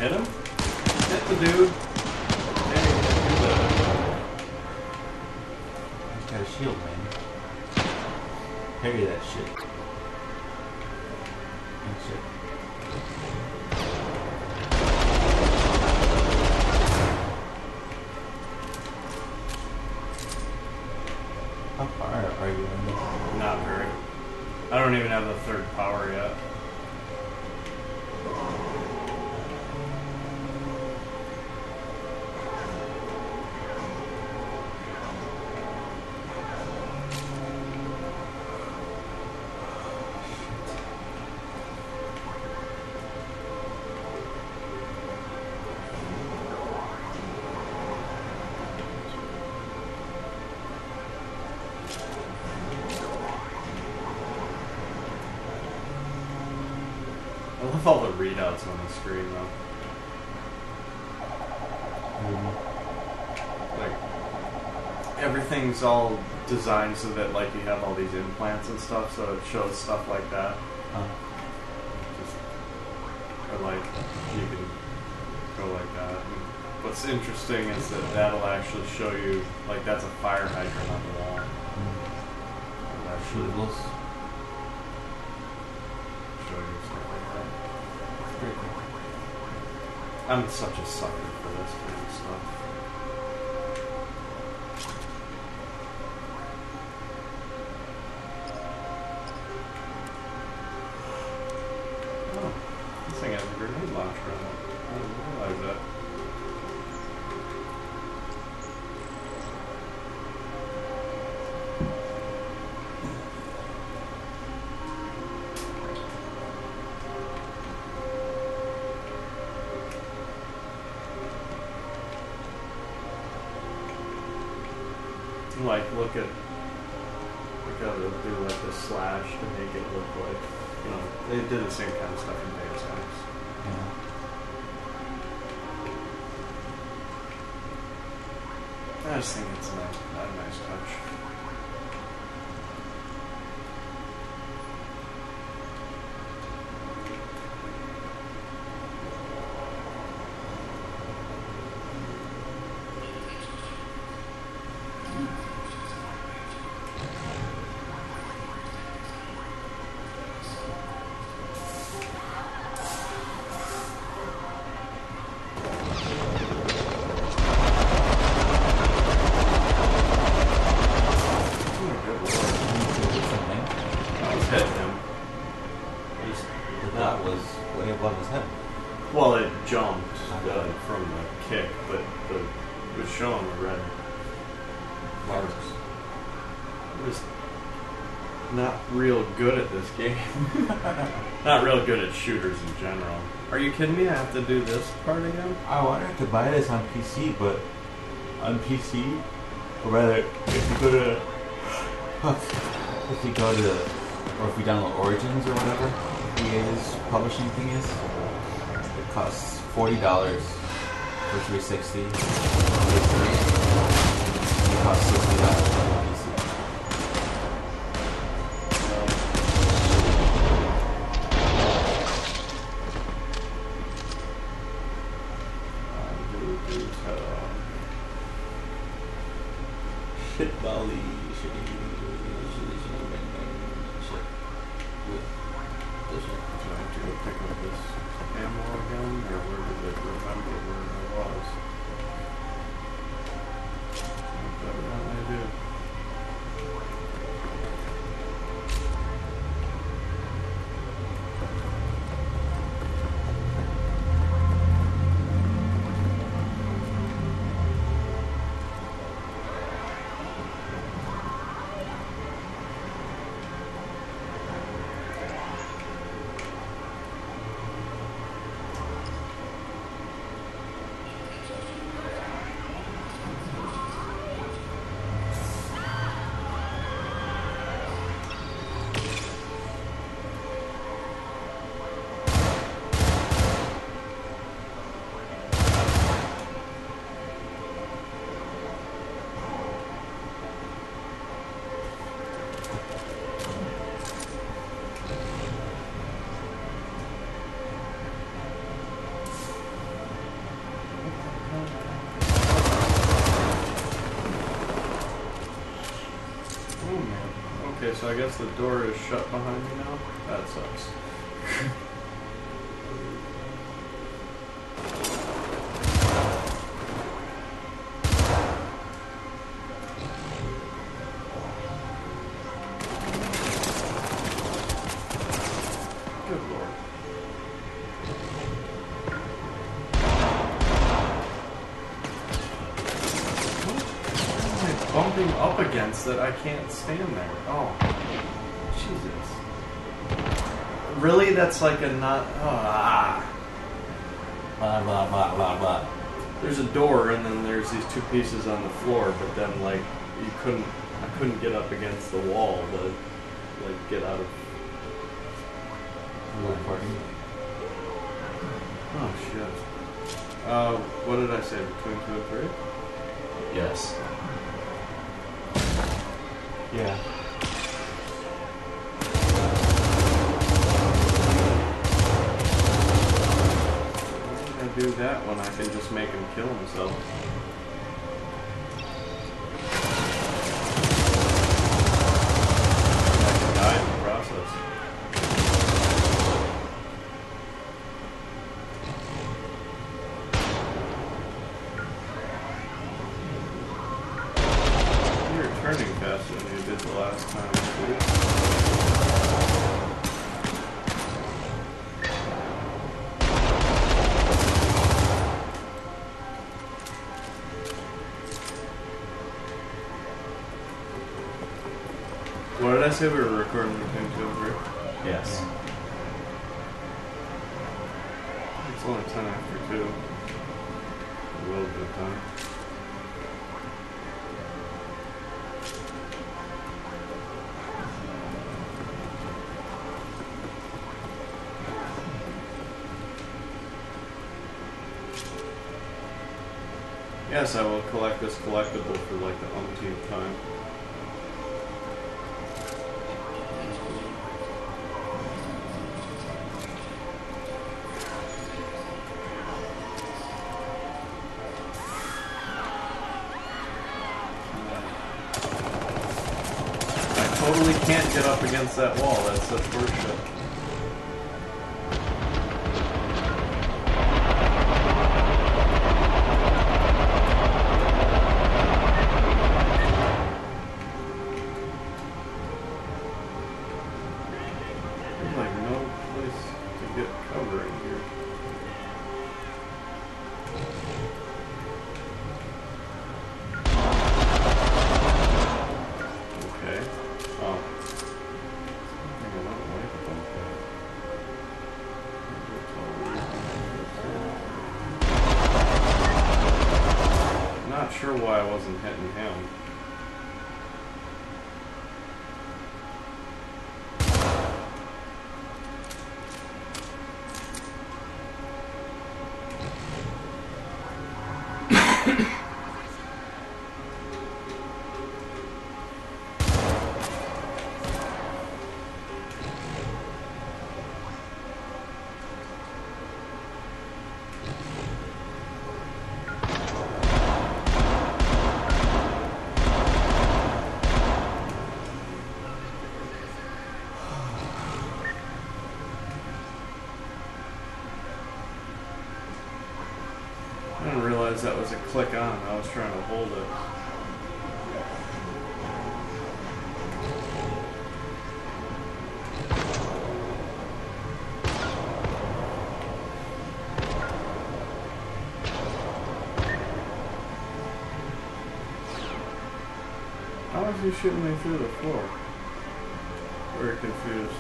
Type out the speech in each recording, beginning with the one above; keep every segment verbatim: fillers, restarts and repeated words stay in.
hit him? Hit the dude. Hey, do that. He's got a shield, man. Parry that shit. That shit. How far are you in this? Not very. I don't even have the third power yet. I love all the readouts on the screen though. Mm-hmm. Like everything's all designed so that like you have all these implants and stuff, so it shows stuff like that. Huh. Just or like you can go like that. And what's interesting is that that'll actually show you like that's a fire hydrant on the wall. Mm-hmm. That Shootables. show you stuff like that. I'm such a sucker for this kind of stuff. Oh, this thing has a grenade launcher on it. I didn't realize that. Like, look at, look how they'll do like the slash to make it look like, you know, they did the same kind of stuff in Deus Ex. Yeah. I just think it's a nice, a nice touch. Hit him. That was way above his head. Well, it jumped uh, from the kick, but the, it was showing the red marks. It was not real good at this game. Not real good at shooters in general. Are you kidding me? I have to do this part again? I wanted to buy this on P C, but on P C, or rather, if you go to, if you go to, or if we download Origins or whatever E A's publishing thing is, it costs forty dollars for three sixty. It costs sixty dollars for P C. Shit, Bali. Shit. Trying to pick up this ammo again, or where did it remember where I was? Evidently I do. Okay, so I guess the door is shut behind me now? That sucks. Good lord. What am I bumping up against that I can't stand there? Oh. Jesus. Really? That's like a not. Ah. Blah blah blah blah blah. There's a door, and then there's these two pieces on the floor. But then, like, you couldn't. I couldn't get up against the wall to, like, get out of. Recording. Oh shit. Uh, what did I say? Between two and three? Yes. Yeah. I do that when I can just make him kill himself. I can die in the process. You're turning faster than you did the last time, dude. What did I say we were recording between two and three? Yes. It's only ten after two. A little bit of time. Yes, I will collect this collectible for like the umpteenth time. Totally can't get up against that wall. That's such horseshit. There's like no place to get cover in here. Okay. Oh. I don't like about that. Not sure why I wasn't hitting him. I didn't realize that was a click on. I was trying to hold it. How is he shooting me through the floor? Very confused.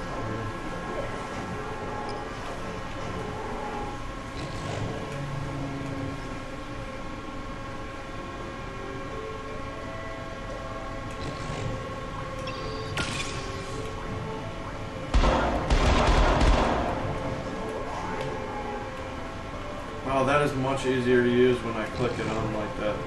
Oh, that is much easier to use when I click it on like that.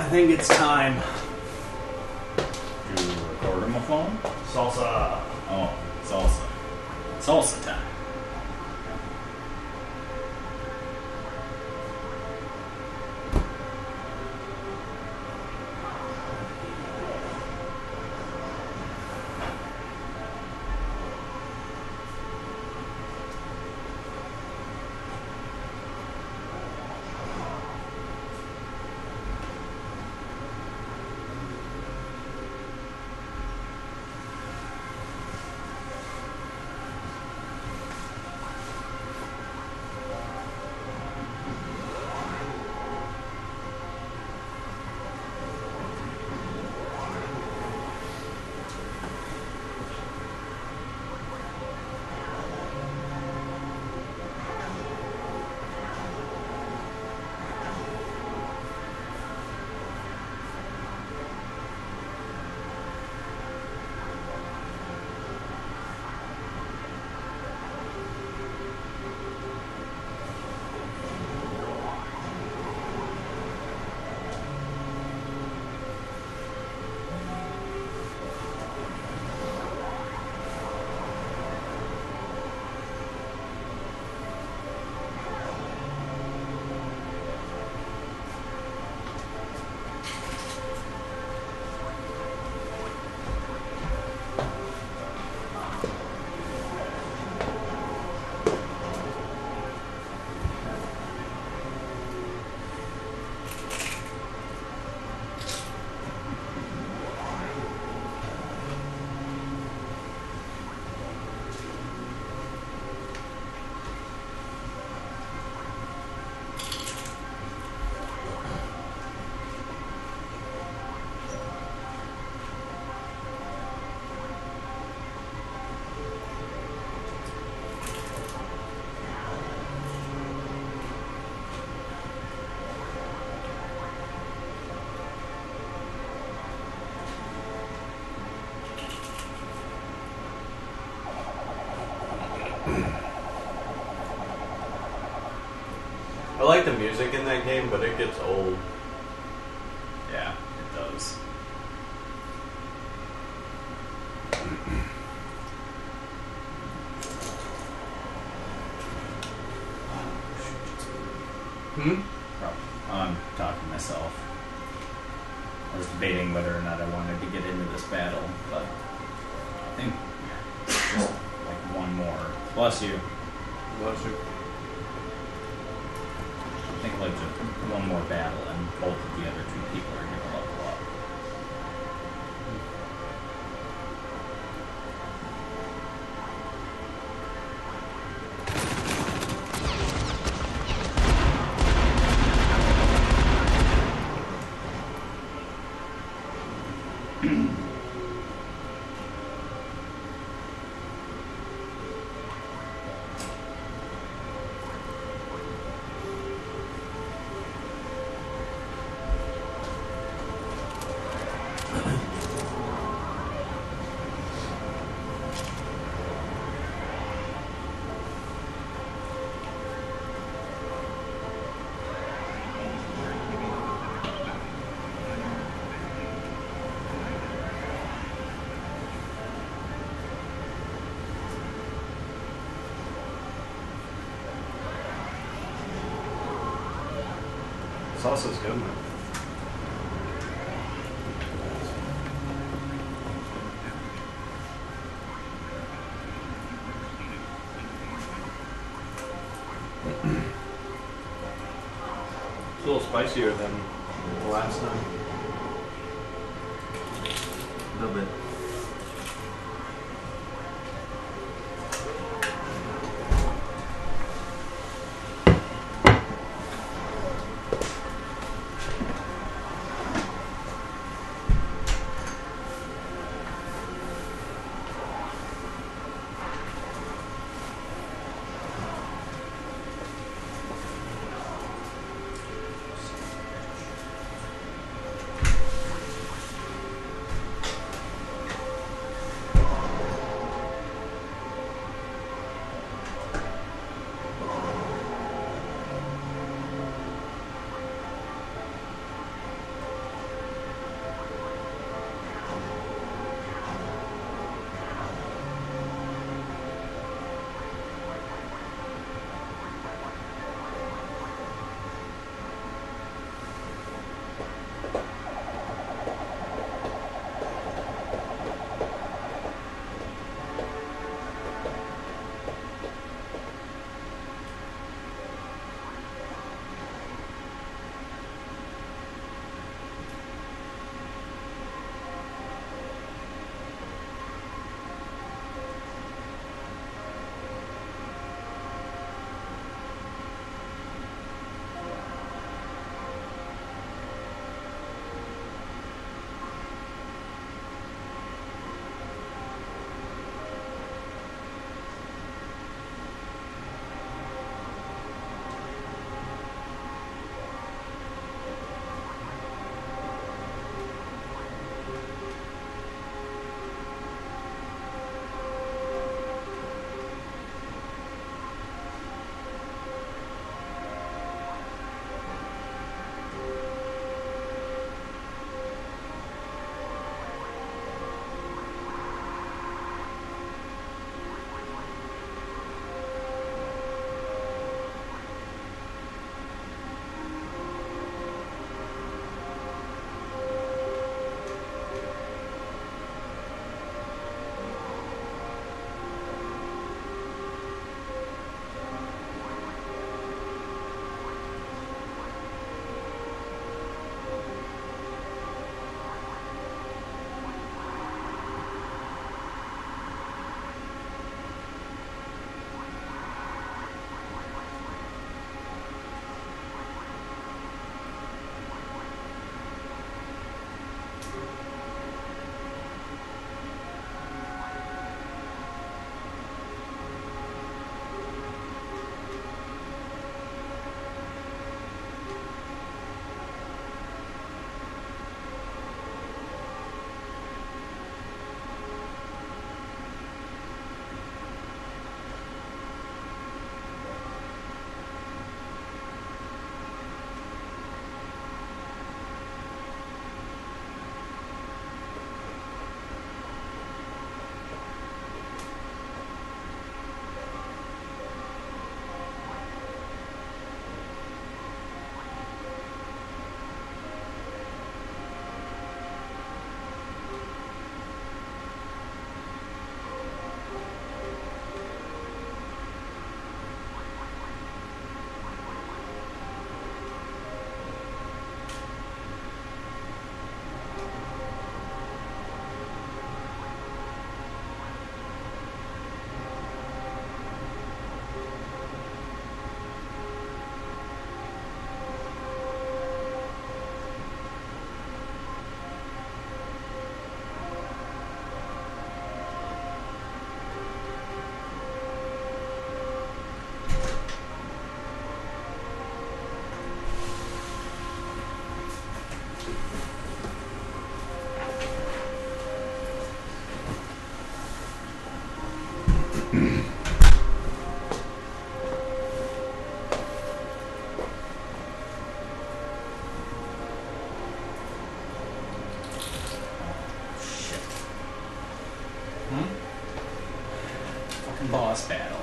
I think it's time. Do you record on my phone? Salsa. Oh, salsa. Salsa time. I like the music in that game, but it gets old. Yeah, it does. Hmm? Oh, I'm talking to myself. I was debating whether or not I wanted to get into this battle, but I think just like one more. Bless you. Bless you. I think like just one more battle and both of the other two people are going to level up. Salsa's good, man. It's a little spicier than the last time. A little bit.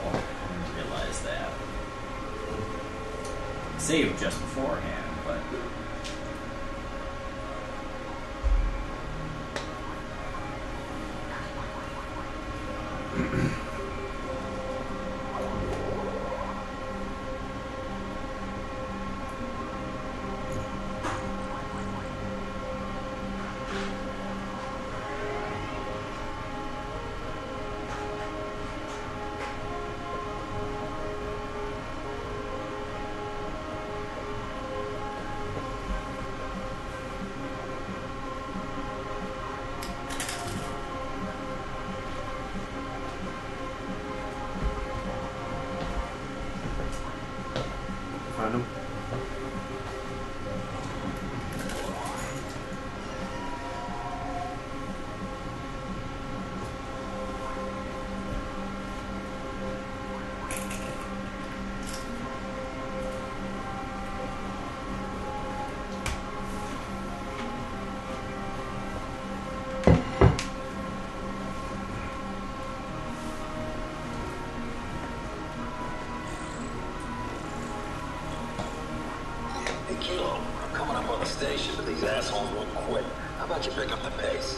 I didn't realize that. Saved just beforehand, but. Find him. Hey, Kilo, I'm coming up on the station, but these assholes won't quit. How about you pick up the pace?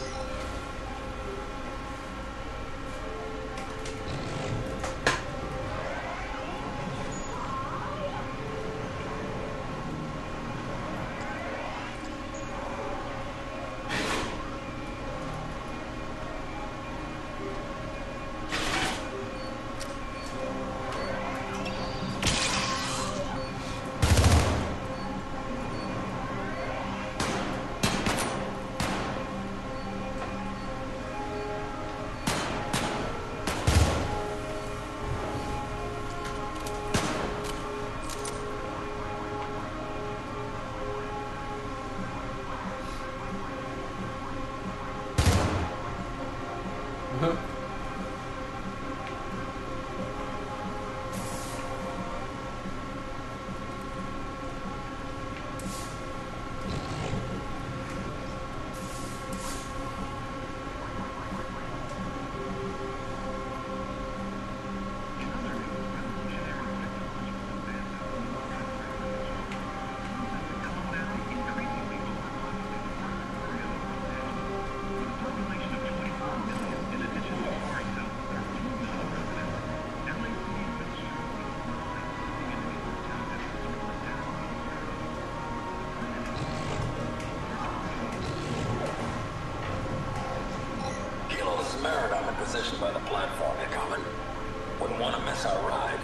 I'm in position by the platform. You're coming? Wouldn't want to miss our ride.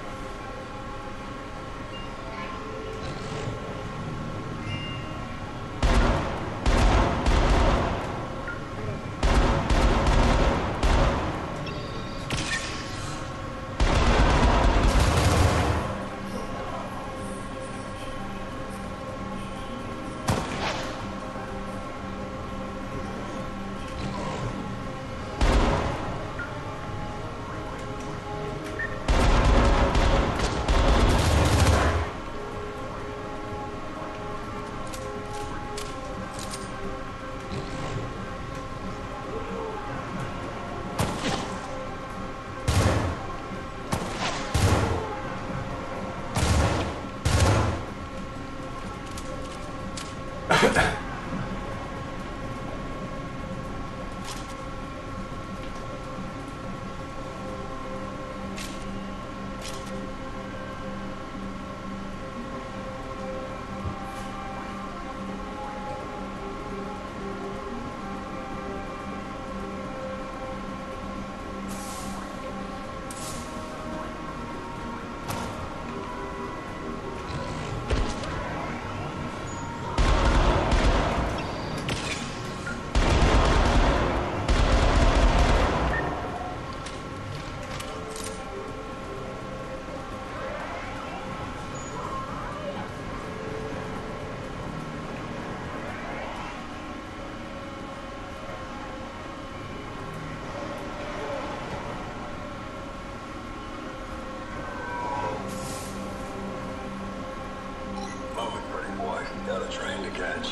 Got a train to catch.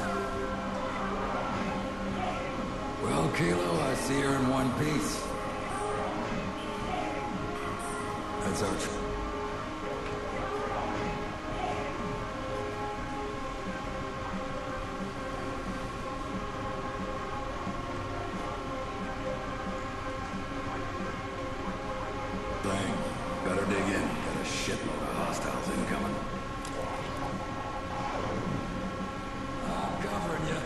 Well, Kilo, I see you're in one piece. search. Dang. Better dig in. Got a shitload of hostiles incoming. I'm covering you.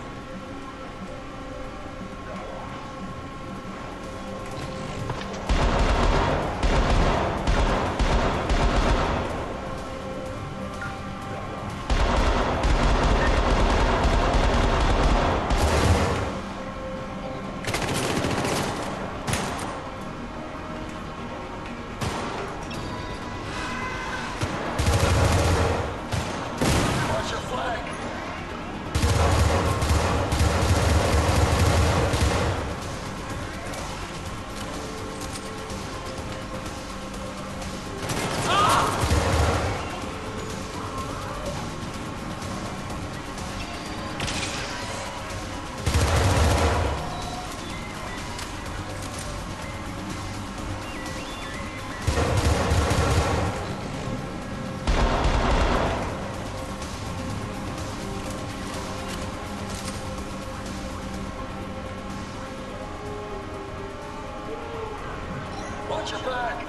Watch your back.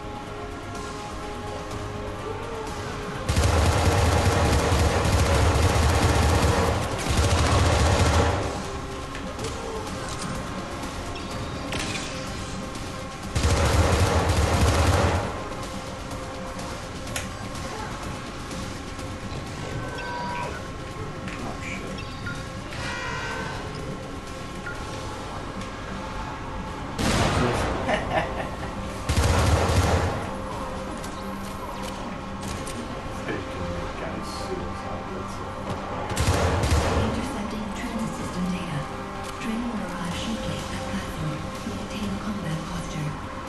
Intercepting transit system data. Training Mirage Syndicate at platform. Maintain combat posture.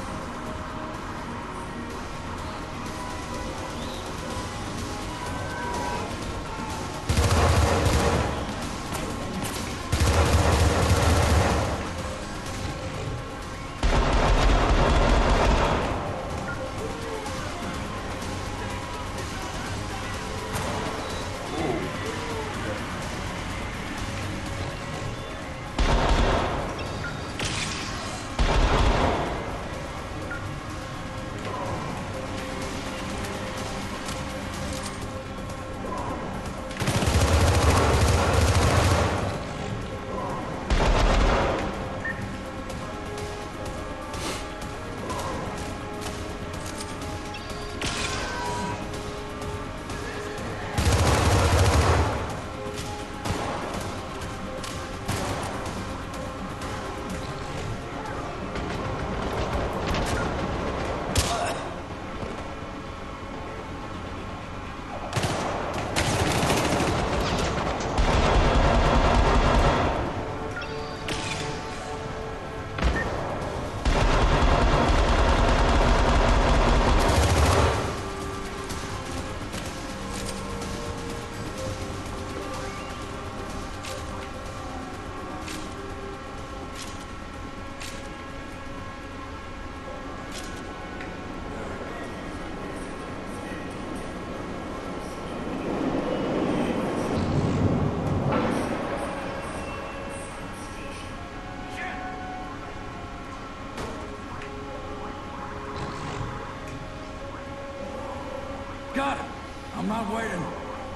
Got it. I'm not waiting.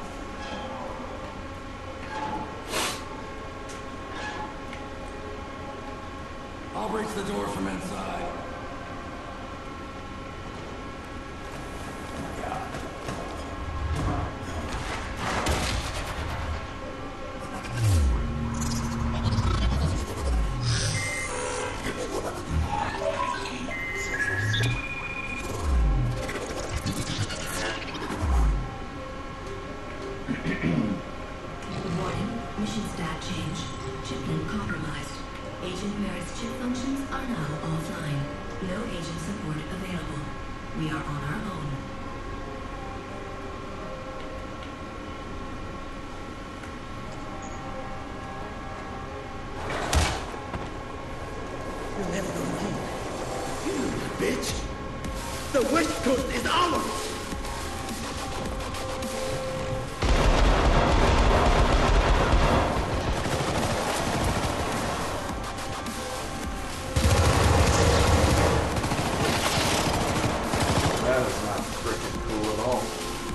I'll reach the door from inside. Warning. Mission stat change. Chipment compromised. Agent Merritt's chip functions are now offline. No agent support available. We are on our own. You're never gonna leave. You little bitch. The West Coast is ours! That is not freaking cool at all.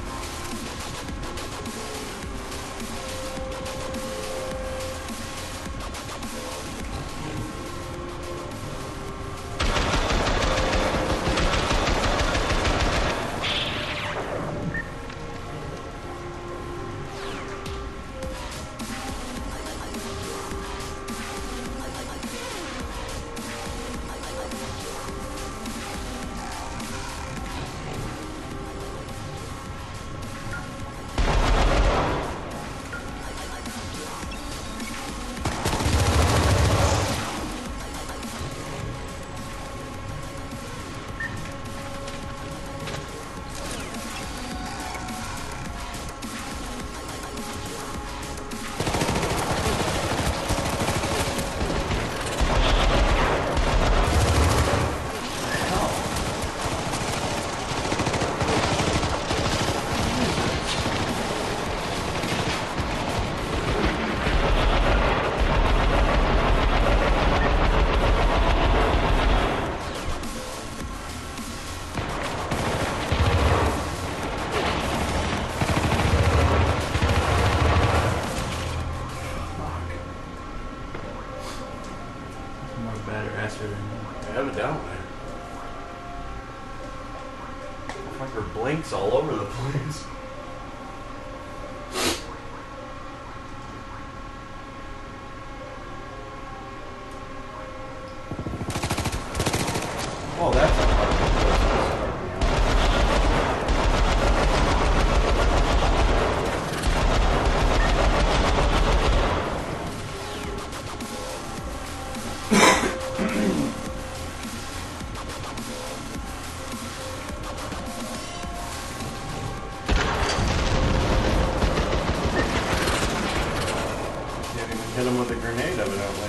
Evidently. Fucker blinks all over the place. Oh, that's a hard one to start me Can't even hit him with a grenade, evidently.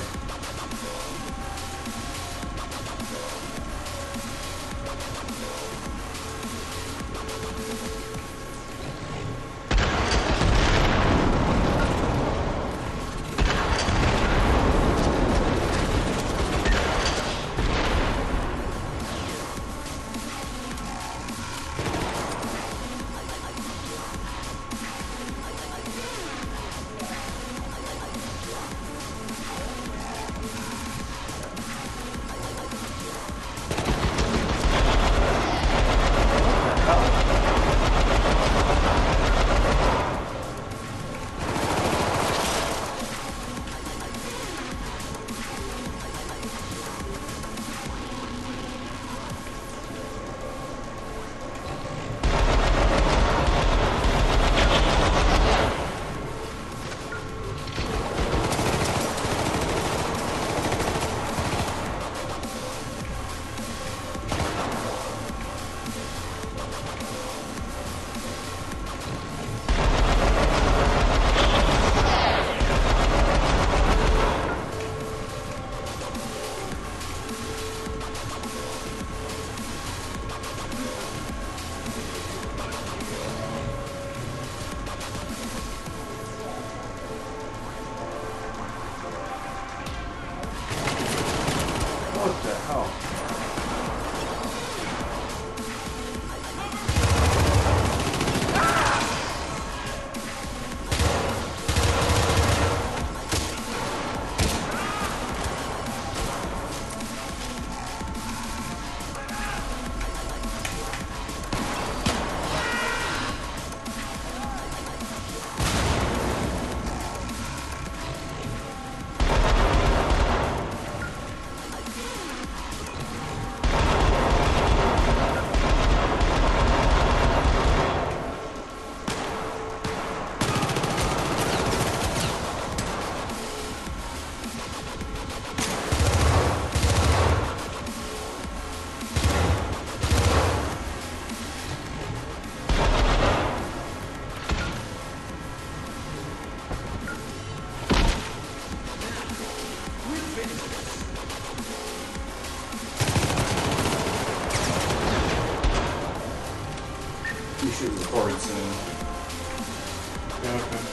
should record soon. Yeah, okay.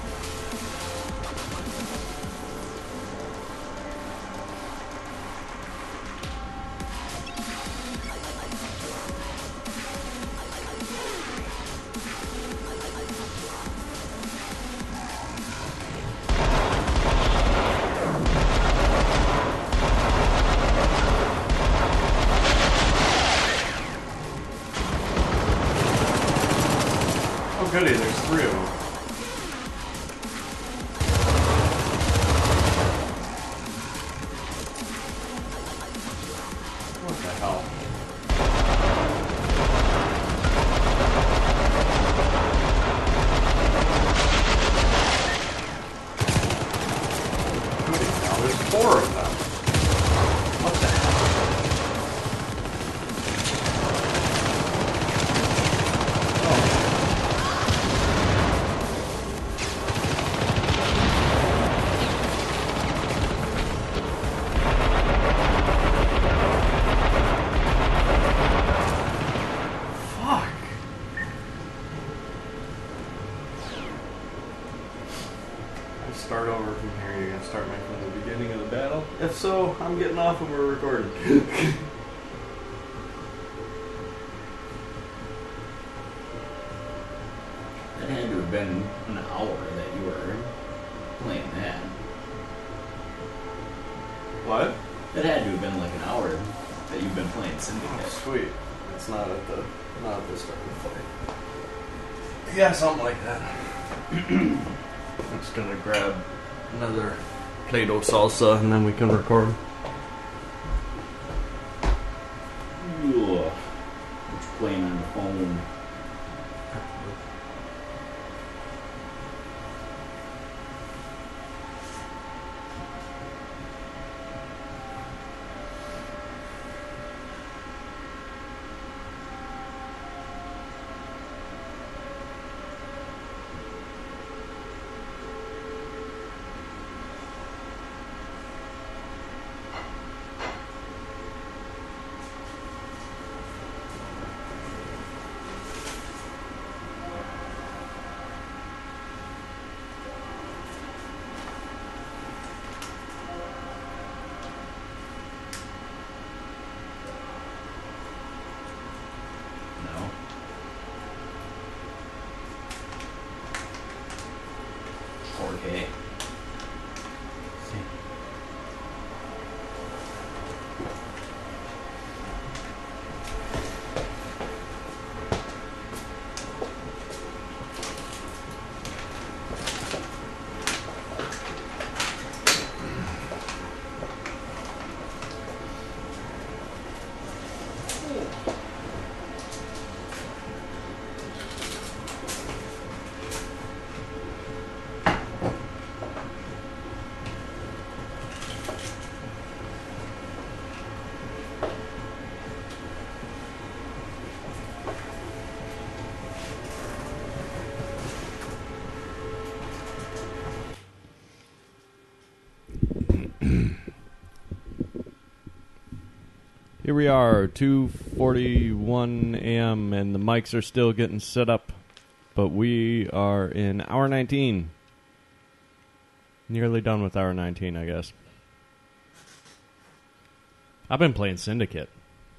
Oh goody, there's three of them. What the hell? Goody, now there's four of them. What the hell? Start over from here. You're gonna start me from the beginning of the battle. If so, I'm getting off and we're recording. That had to have been an hour that you were playing that. What? That had to have been like an hour that you've been playing Oh, Syndicate. sweet. It's not at the not at the start of the fight. Yeah, something like that. I'm just gonna grab another Play-Doh salsa and then we can record. Ugh. What you playing on the phone? No. four K. Here we are, two forty-one a.m. and the mics are still getting set up, but we are in hour nineteen. Nearly done with hour nineteen, I guess. I've been playing Syndicate.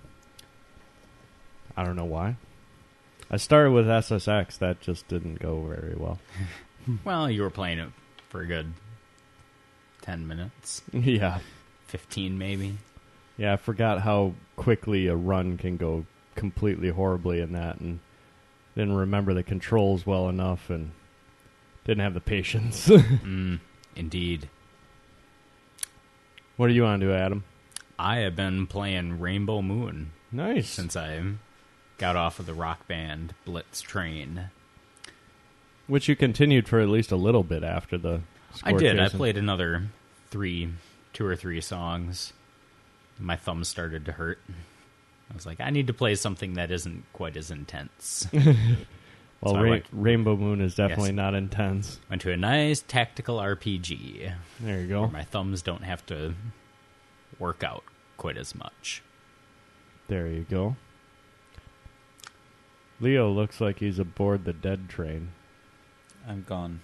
I don't know why. I started with S S X. That just didn't go very well. Well, you were playing it for a good ten minutes. Yeah. fifteen maybe. Yeah, I forgot how quickly a run can go completely horribly in that, and didn't remember the controls well enough, and didn't have the patience. mm, indeed. What do you want to do, Adam? I have been playing Rainbow Moon. Nice. Since I got off of the Rock Band Blitz train. Which you continued for at least a little bit after the I did. chasing. I played another three, two or three songs. My thumbs started to hurt. I was like, I need to play something that isn't quite as intense. Well, so Ra- went, Rainbow Moon is definitely yes, not intense. Went to a nice tactical R P G. There you go. Where my thumbs don't have to work out quite as much. There you go. Leo looks like he's aboard the dead train. I'm gone.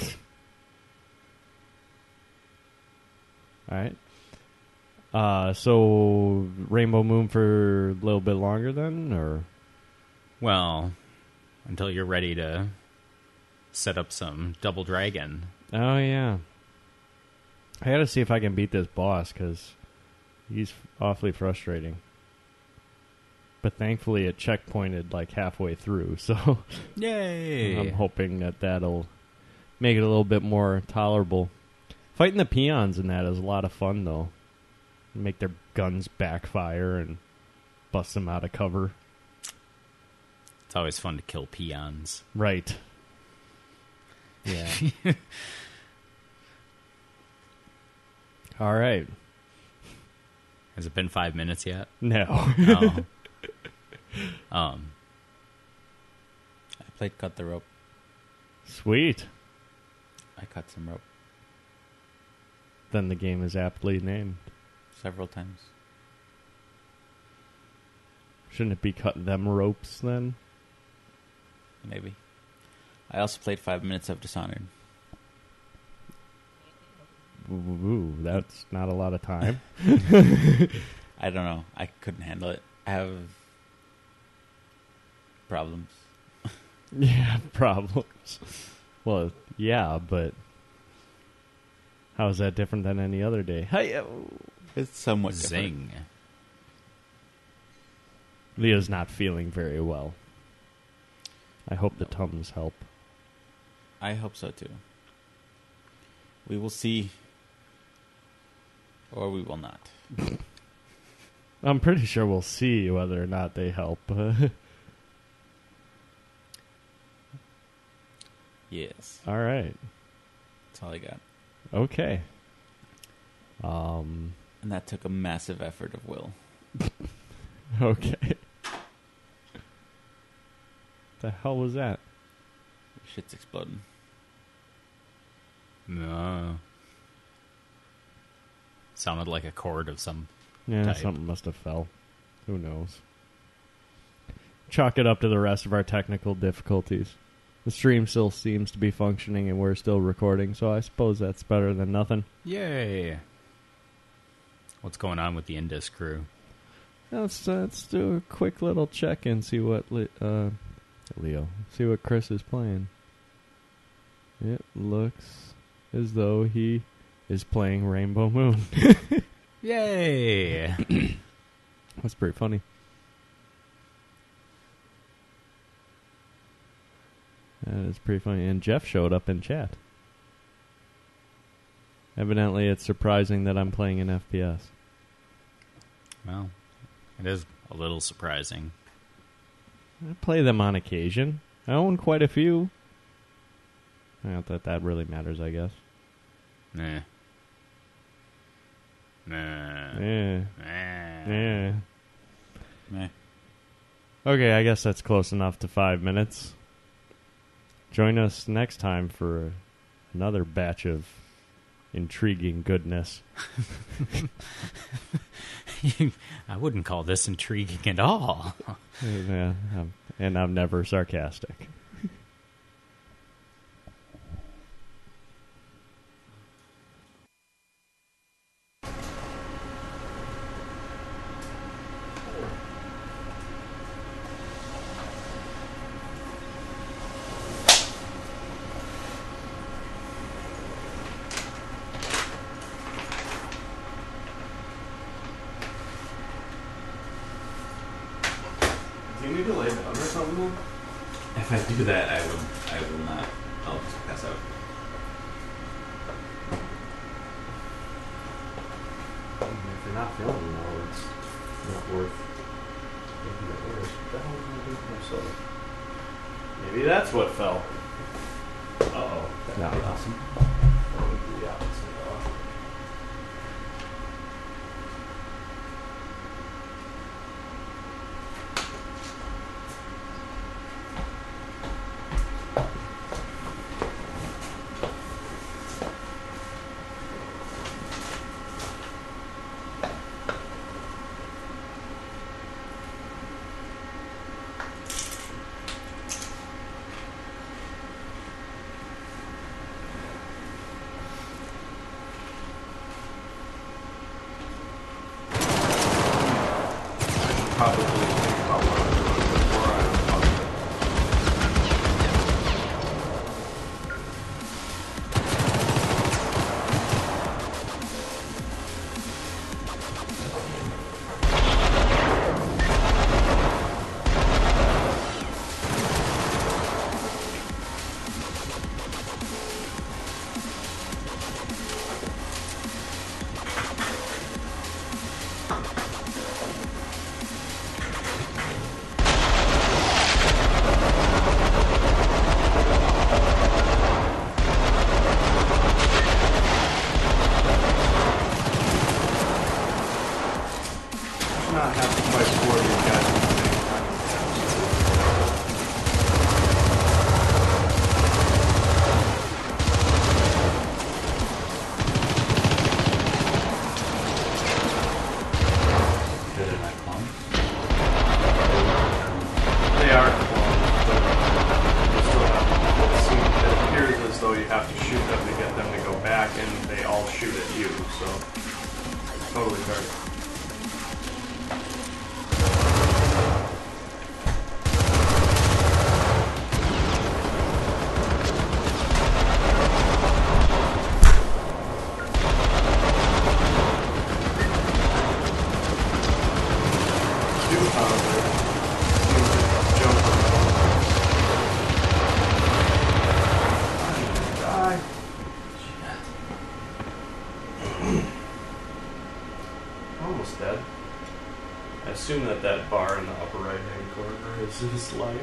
All right. Uh, so Rainbow Moon for a little bit longer then, or? Well, until you're ready to set up some Double Dragon. Oh, yeah. I gotta see if I can beat this boss, because he's awfully frustrating. But thankfully it checkpointed like halfway through, so Yay! I'm hoping that that'll make it a little bit more tolerable. Fighting the peons in that is a lot of fun, though. Make their guns backfire and bust them out of cover. It's always fun to kill peons. Right. Yeah. All right. Has it been five minutes yet? No. Oh. um. I played Cut the Rope. Sweet. I cut some rope Then the game is aptly named. several times. Shouldn't it be Cut Them Ropes, then? Maybe. I also played five minutes of Dishonored. Ooh, that's not a lot of time. I don't know. I couldn't handle it. I have problems. Yeah, problems. Well, yeah, but how is that different than any other day? Hey, It's somewhat different. Zing. Leo's not feeling very well. I hope the Tums help. I hope so too. We will see, or we will not. I'm pretty sure we'll see whether or not they help. Yes, All right. that's all I got. Okay. Um. And that took a massive effort of will. Okay. The hell was that? Shit's exploding. No. Sounded like a chord of some Yeah, type. something must have fell. Who knows? Chalk it up to the rest of our technical difficulties. The stream still seems to be functioning and we're still recording, so I suppose that's better than nothing. Yay. What's going on with the Indus crew? Let's, uh, let's do a quick little check and see what Le- uh, Leo, see what Chris is playing. It looks as though he is playing Rainbow Moon. Yay. That's pretty funny. That is pretty funny. And Jeff showed up in chat. Evidently, it's surprising that I'm playing an F P S. Well, it is a little surprising. I play them on occasion. I own quite a few. Not that that really matters, I guess. Nah. Nah. Yeah. Nah. Yeah. Meh. Okay, I guess that's close enough to five minutes. Join us next time for another batch of intriguing goodness. I wouldn't call this intriguing at all. Yeah, I'm, and I'm never sarcastic. Do you need to lay down or something? If I do that, I will. I will not. I'll just pass out. If you're not feeling well, it's not worth taking that worse. What the hell is I doing to my soda? Maybe that's what fell. Uh-oh. That'd be awesome. That would be the opposite. probably think about what I'm doing before I unplug it. Not have to fight four of these guys at the same time. They're not clones. They are clones, but you still have it seems it appears as though you have to shoot them to get them to go back, and they all shoot at you, so totally fair. Almost dead. I assume that that bar in the upper right hand corner is his life.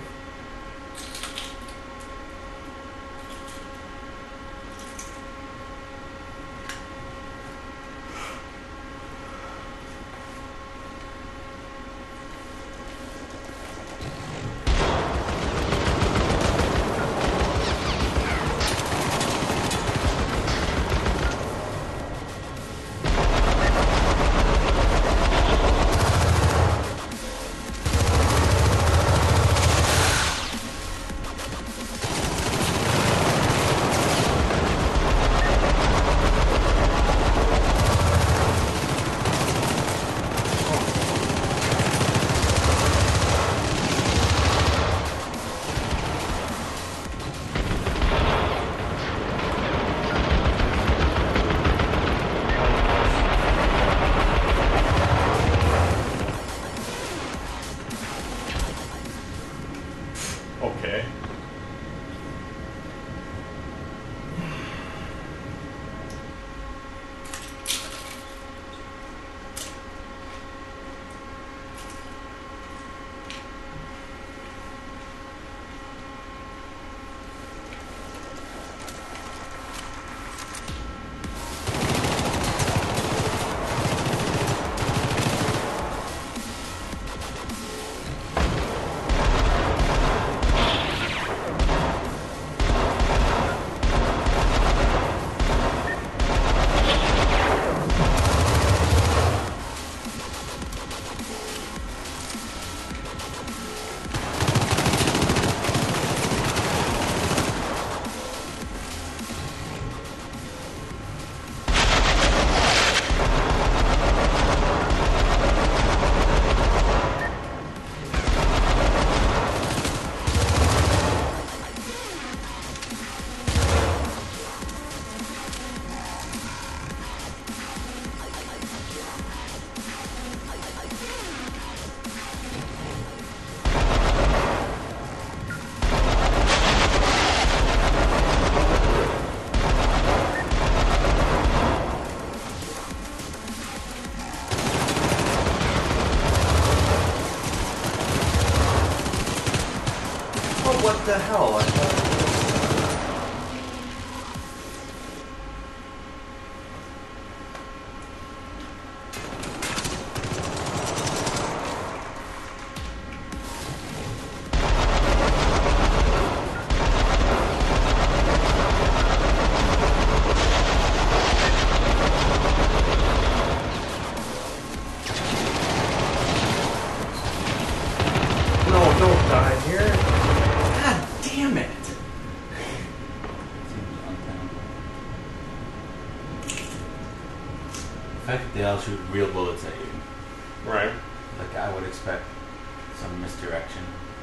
Okay. What the hell? I thought... No, don't die here. God damn it. The fact that they all shoot real bullets at you. Right. Like, I would expect some misdirection.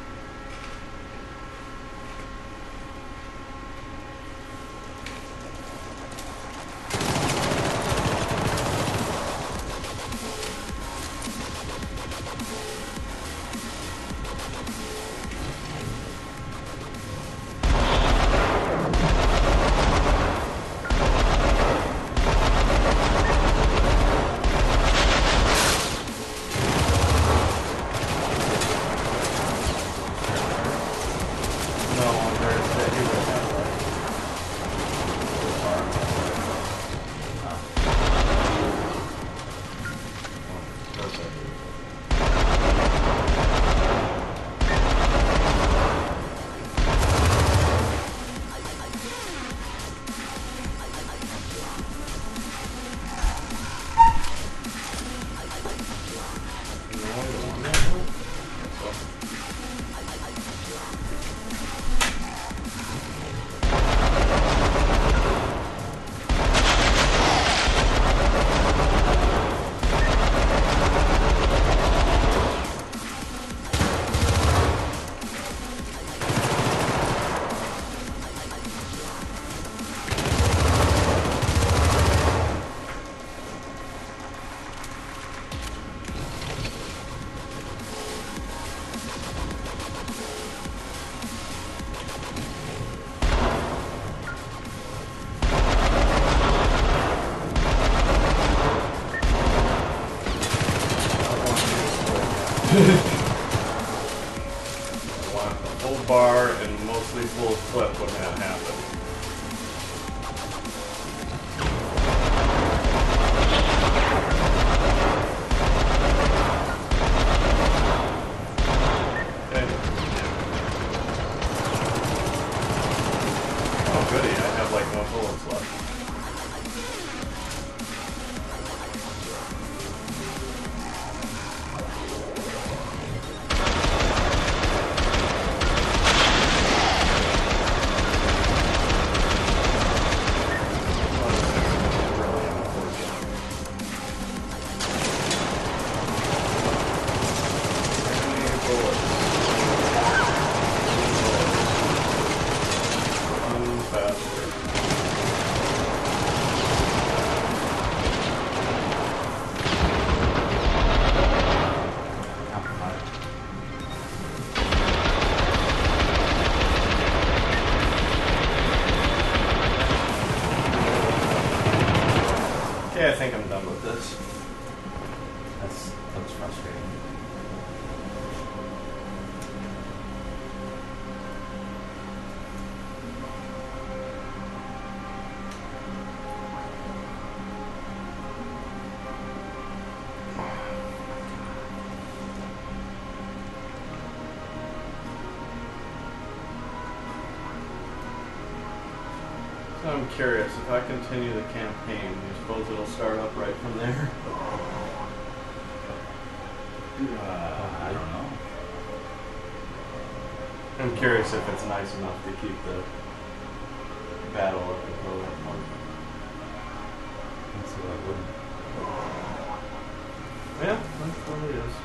I want a full bar and mostly full clip when that happens. Okay. Oh goody, I have like no bullets left. Okay, I think I'm done with this. That's looks frustrating. So I'm curious, if I continue the campaign, you suppose it'll start up right from there? Uh, I don't know. I'm curious if it's nice enough to keep the battle up until that point. And so I wouldn't. Yeah, that probably is.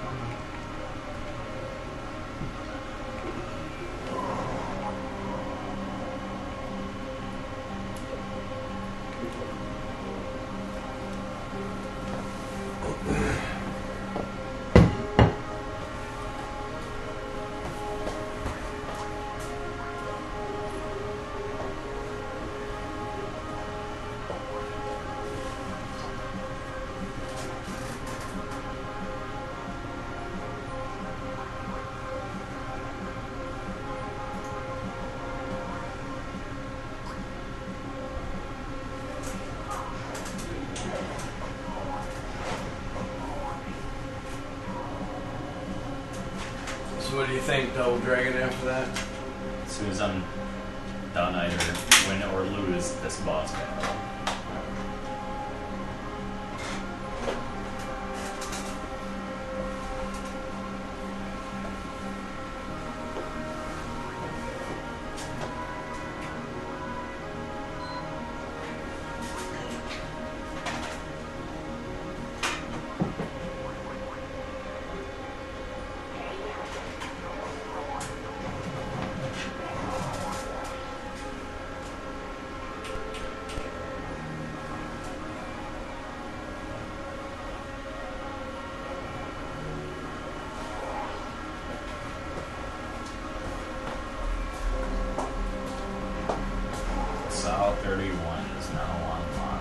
So what do you think, Double Dragon, after that? As soon as I'm done, either win or lose this boss battle. thirty-one is now online.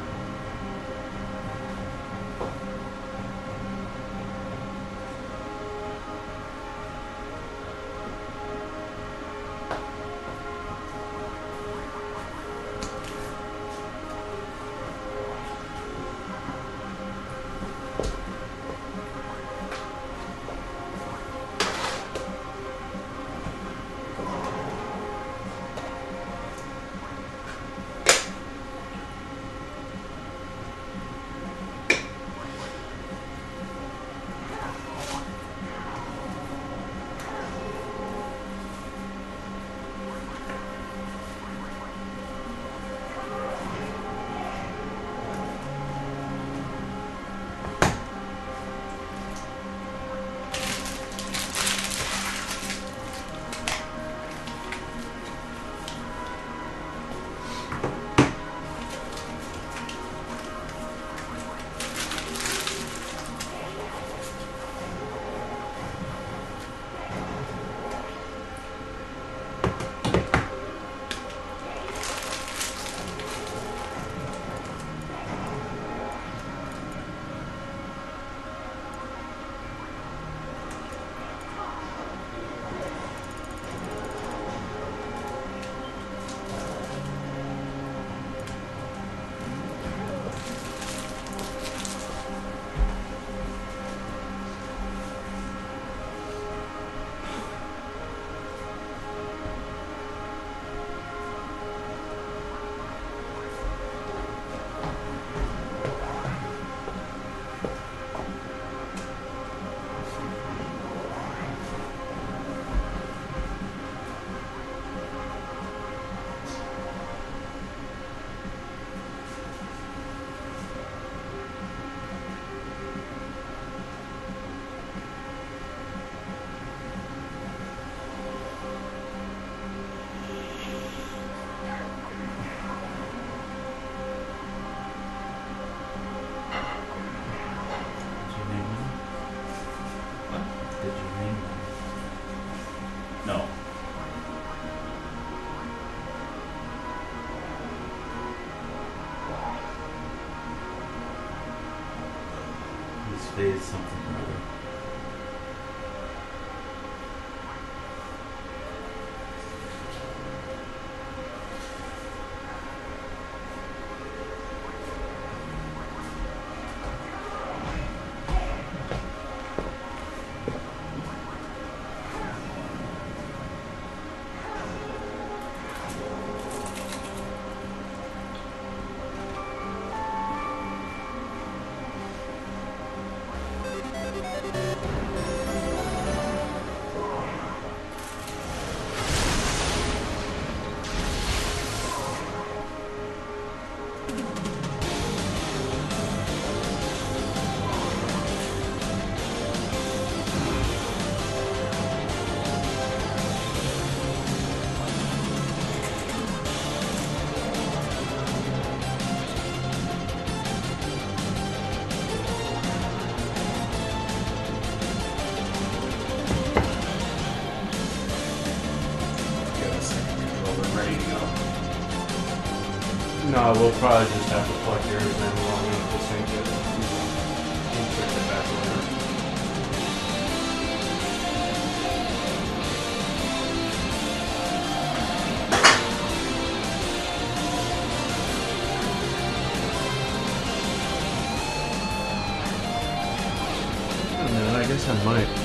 No. His face something or other. No, we'll probably just have to plug yours in while we have to sync it. We'll switch it back later. I don't know, I guess I might.